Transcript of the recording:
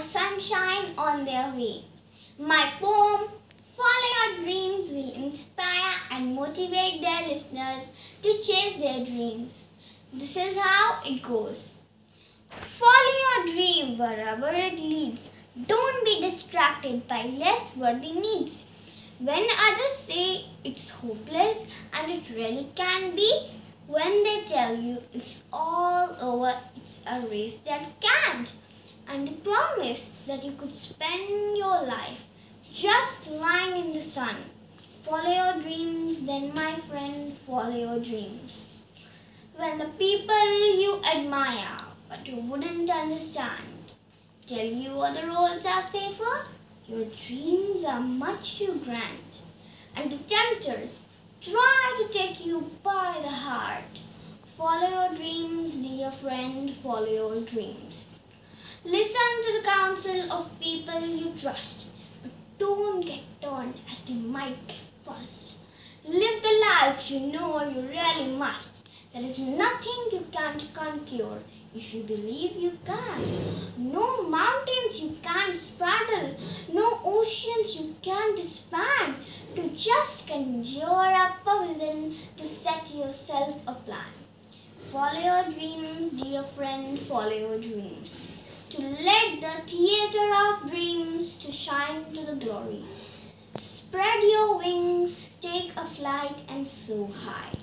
sunshine on their way. My poem, Follow Your Dreams, will inspire and motivate their listeners to chase their dreams. This is how it goes. Follow your dream wherever it leads. Don't be distracted by less worthy needs. When others say it's hopeless, and it really can be, when they tell you it's all over, it's a race that can't. And the promise that you could spend your life just lying in the sun. Follow your dreams, then my friend, follow your dreams. When the people you admire but you wouldn't understand tell you other roads are safer, your dreams are much too grand. And the tempters try to take you by the heart. Follow your dreams, dear friend, follow your dreams. Listen to the counsel of people you trust, but don't get turned as they might get fussed. Live the life you know you really must. There is nothing you can't conquer if you believe you can. No mountains you can't straddle, no oceans you can't disband. To just conjure up a vision, to set yourself a plan. Follow your dreams, dear friend, follow your dreams. To let the theater of dreams to shine to the glory. Spread your wings, take a flight and soar high.